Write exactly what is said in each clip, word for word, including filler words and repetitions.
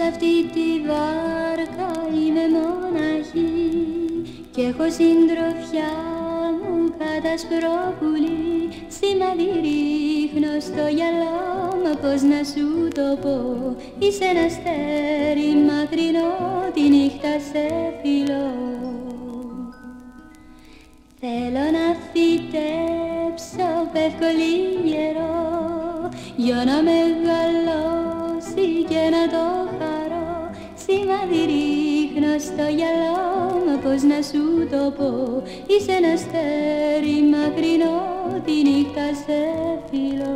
σ' αυτή τη βάρκα είμαι μοναχή κι έχω συντροφιά μου κατασπρόπουλη. Σημάδι ρίχνω στο γυαλό μου, πώς να σου το πω. Είσαι ένα αστέρι μακρινό, τη νύχτα σε φιλώ. Θέλω να φυτέψω πεύκολη γερό για να μεγαλώσει και να το χαρώ. Σημάδι ρίχνω στο γυαλό μου, πώς να σου το πω. Είσαι ένα αστέρι μακρινό, τη νύχτα σε φιλώ.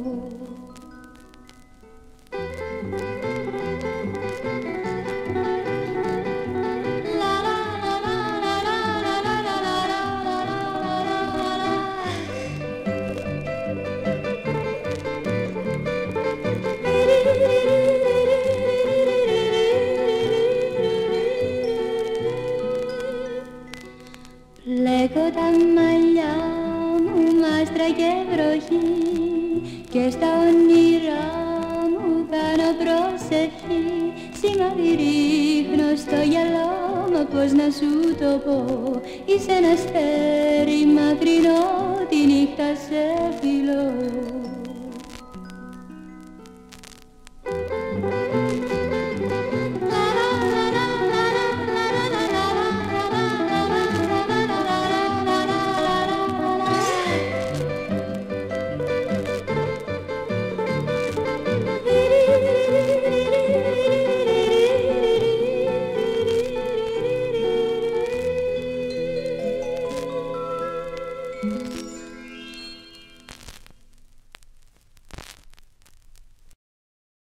Πλέκω τα μαλλιά μου μάστρα και βροχή και στα όνειρά μου κάνω προσευχή. Σημάδι ρίχνω στο γυαλό μου, πώς να σου το πω. Είσαι ένα αστέρι μακρινό, τη νύχτα σε φιλώ.